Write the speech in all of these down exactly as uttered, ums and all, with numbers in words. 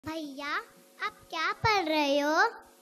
भैया, आप क्या पढ़ रहे हो?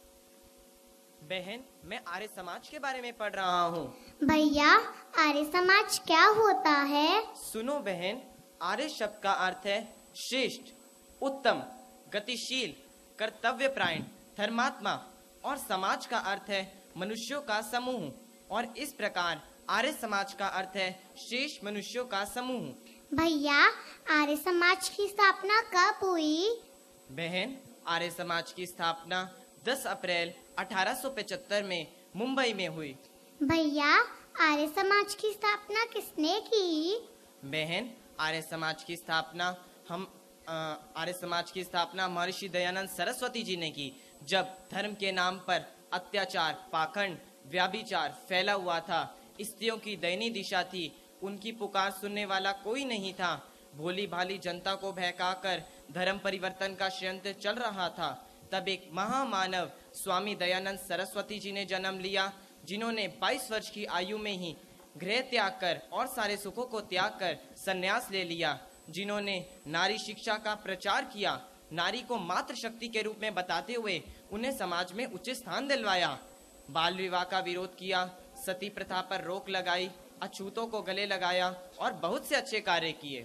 बहन, मैं आर्य समाज के बारे में पढ़ रहा हूँ। भैया, आर्य समाज क्या होता है? सुनो बहन, आर्य शब्द का अर्थ है श्रेष्ठ, उत्तम, गतिशील, कर्तव्यपरायण, धर्मात्मा और समाज का अर्थ है मनुष्यों का समूह। और इस प्रकार आर्य समाज का अर्थ है श्रेष्ठ मनुष्यों का समूह। भैया, आर्य समाज की स्थापना कब हुई? बहन, आर्य समाज की स्थापना दस अप्रैल अठारह सौ पचहत्तर में मुंबई में हुई। भैया, आर्य समाज की स्थापना किसने की? बहन, आर्य समाज की स्थापना हम अ, आर्य समाज की स्थापना महर्षि दयानंद सरस्वती जी ने की। जब धर्म के नाम पर अत्याचार, पाखंड, व्याभिचार फैला हुआ था, स्त्रियों की दयनीय दिशा थी, उनकी पुकार सुनने वाला कोई नहीं था। भोली भाली जनता को बहकाकर धर्म परिवर्तन का षड्यंत्र चल रहा था। तब एक महामानव स्वामी दयानंद सरस्वती जी ने जन्म लिया, जिन्होंने बाईस वर्ष की आयु में ही गृह त्याग कर और सारे सुखों को त्याग कर संन्यास ले लिया, जिन्होंने नारी शिक्षा का प्रचार किया, नारी को मातृ शक्ति के रूप में बताते हुए उन्हें समाज में उचित स्थान दिलवाया, बाल विवाह का विरोध किया, सती प्रथा पर रोक लगाई, अछूतों को गले लगाया और बहुत से अच्छे कार्य किए।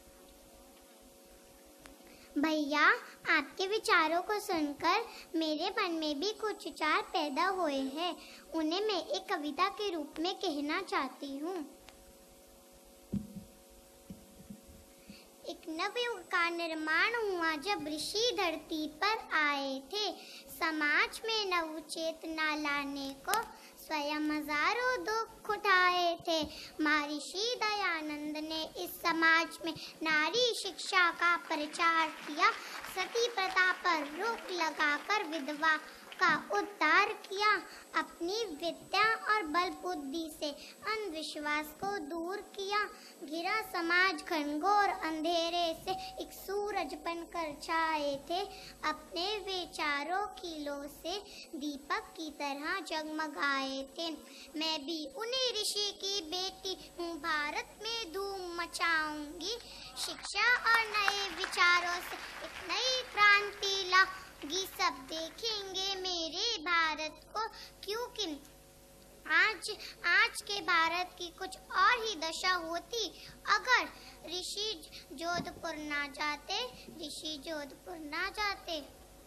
भैया, आपके विचारों को सुनकर मेरे मन में भी कुछ विचार पैदा हुए हैं। उन्हें मैं एक कविता के रूप में कहना चाहती हूँ। एक नवयुग का निर्माण हुआ जब ऋषि धरती पर आए थे। समाज में नव चेतना लाने को स्वयं हजारों दुख उठाए थे। महर्षि दयानंद ने इस समाज में नारी शिक्षा का प्रचार किया, सती प्रथा पर रोक लगाकर विधवा का उद्धार किया, अपनी विद्या और बल बुद्धि से अंधविश्वास को दूर किया। घिरा समाज घनघोर अंधेरे से एक सूरज बनकर छाए थे, अपने विचारों की लो से दीपक की तरह जगमगाए थे। मैं भी उन्हीं ऋषि की बेटी हूँ, भारत में धूम मचाऊंगी, शिक्षा और नए विचारों से एक नई क्रांति लाऊंगी। सब देखेंगे मेरे भारत को, क्योंकि आज आज के भारत की कुछ और ही दशा होती अगर ऋषि जोधपुर ना जाते ऋषि जोधपुर ना जाते।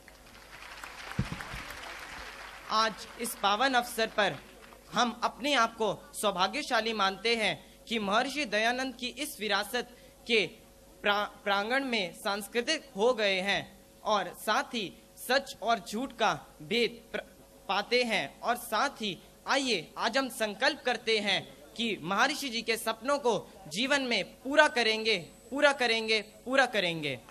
आज इस पावन अवसर पर हम अपने आप को सौभाग्यशाली मानते हैं कि महर्षि दयानंद की इस विरासत के प्रा, प्रांगण में सांस्कृतिक हो गए हैं और साथ ही सच और झूठ का भेद पाते हैं। और साथ ही आइए आज हम संकल्प करते हैं कि महर्षि जी के सपनों को जीवन में पूरा करेंगे, पूरा करेंगे, पूरा करेंगे।